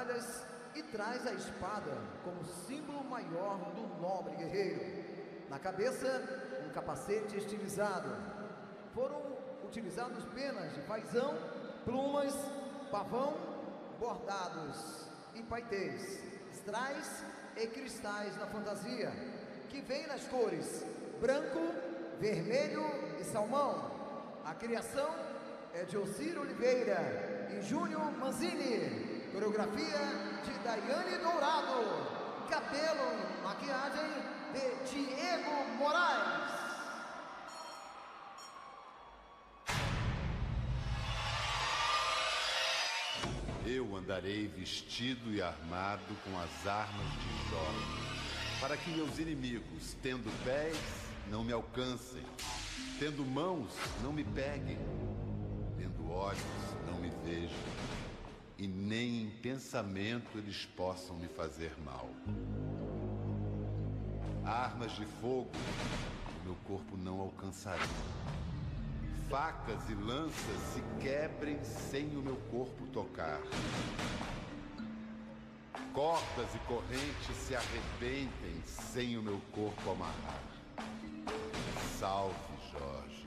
batalhas e traz a espada como símbolo maior do nobre guerreiro. Na cabeça, um capacete estilizado. Foram utilizados penas de paisão, plumas, pavão, bordados e paetês, estrais e cristais na fantasia, que vem nas cores branco, vermelho e salmão. A criação é de Ocir Oliveira e Júnior Manzini. Coreografia de Daiane Dourado. Cabelo e maquiagem de Diego Moraes. Eu andarei vestido e armado com as armas de Jó, para que meus inimigos, tendo pés, não me alcancem, tendo mãos, não me peguem, tendo olhos, não me vejam, e nem em pensamento eles possam me fazer mal. Armas de fogo meu corpo não alcançarão. Facas e lanças se quebrem sem o meu corpo tocar. Cordas e correntes se arrebentem sem o meu corpo amarrar. Salve, Jorge.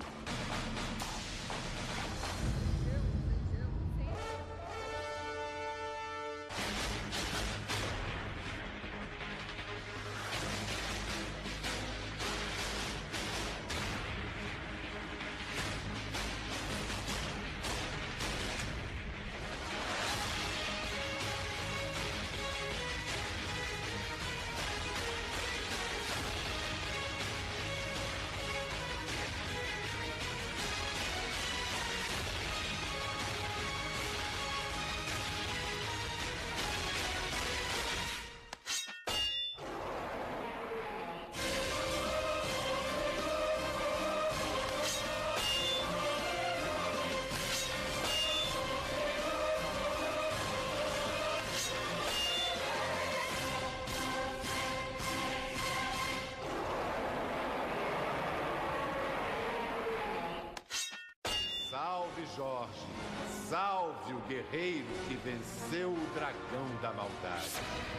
Salve, Jorge! Salve o guerreiro que venceu o dragão da maldade!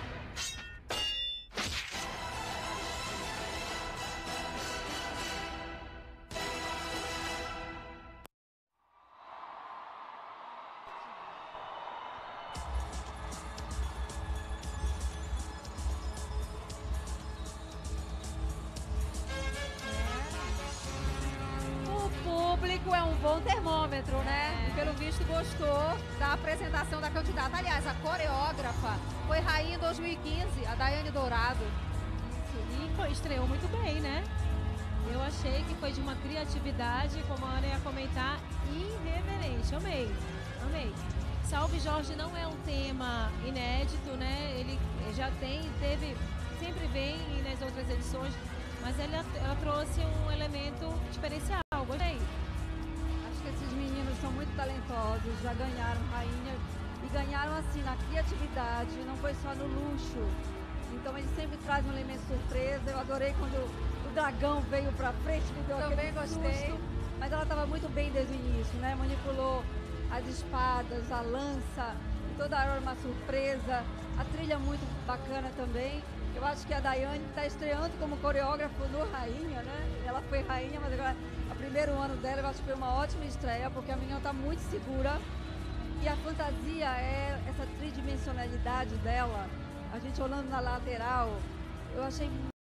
É um bom termômetro, né? E pelo visto gostou da apresentação da candidata. Aliás, a coreógrafa foi rainha em 2015, a Daiane Dourado. Isso, e estreou muito bem, né? Eu achei que foi de uma criatividade, como a Ana ia comentar, irreverente. Amei, amei. Salve Jorge não é um tema inédito, né? Ele já teve, sempre vem nas outras edições, mas ela trouxe um elemento diferencial. Gostei. Esses meninos são muito talentosos, já ganharam rainha e ganharam assim na criatividade, não foi só no luxo. Então eles sempre trazem um elemento surpresa. Eu adorei quando o dragão veio pra frente, me deu Também aquele gostei. susto, mas ela estava muito bem desde o início, né? Manipulou as espadas, a lança, toda a arma surpresa, a trilha muito bacana também. Eu acho que a Daiane está estreando como coreógrafo no Rainha, né? Ela foi rainha, mas agora o primeiro ano dela eu acho que foi uma ótima estreia, porque a menina está muito segura. E a fantasia é essa tridimensionalidade dela, a gente olhando na lateral, eu achei